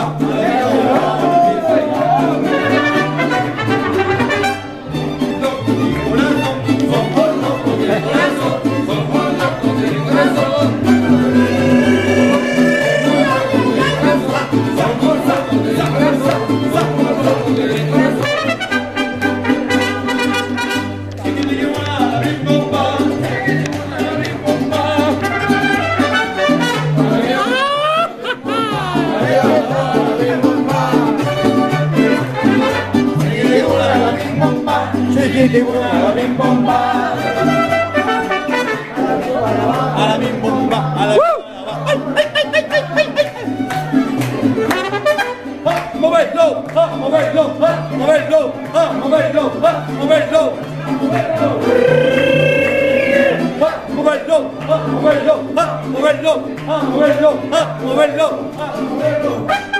A la bim bomba, a la bim bomba, a la moverlo, moverlo, moverlo, moverlo, moverlo, moverlo, moverlo, moverlo, moverlo, moverlo.